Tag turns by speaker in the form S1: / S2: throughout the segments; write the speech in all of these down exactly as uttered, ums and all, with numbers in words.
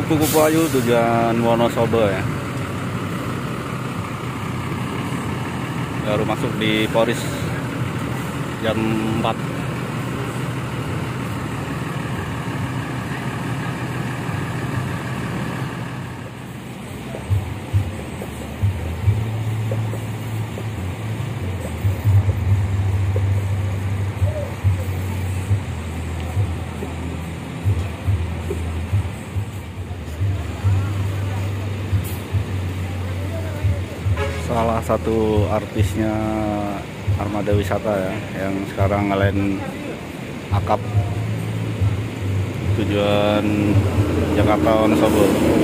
S1: Kupu-Kupu Ayu tujuan Wonosobo ya. Baru masuk di Poris jam empat. Salah satu artisnya Armada Wisata ya, yang sekarang ngelain akap tujuan Jakarta Wonosobo.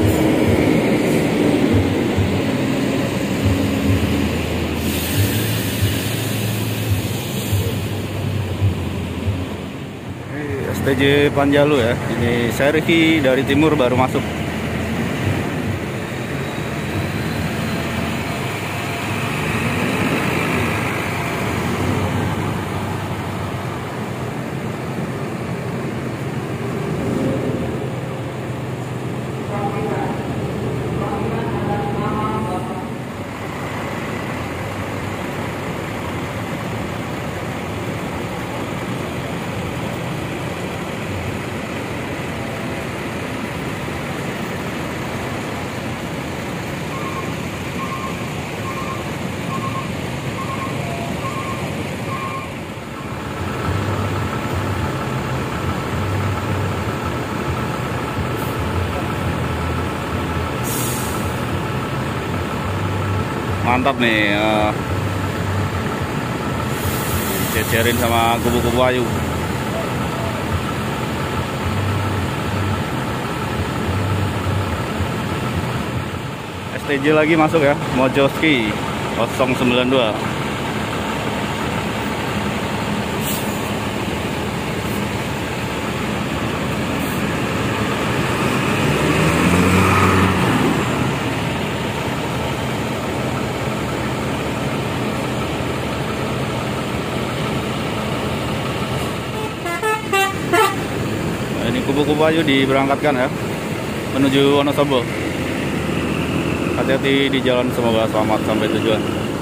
S1: S T J Panjalu ya, ini Serhi dari timur baru masuk. Mantap nih, uh, cecerin sama Kupu-Kupu Ayu. S T J lagi masuk ya, Mojoski nol sembilan dua. Ini Kupu-Kupu Ayu diberangkatkan ya menuju Wonosobo. Hati-hati di jalan, semoga selamat sampai tujuan.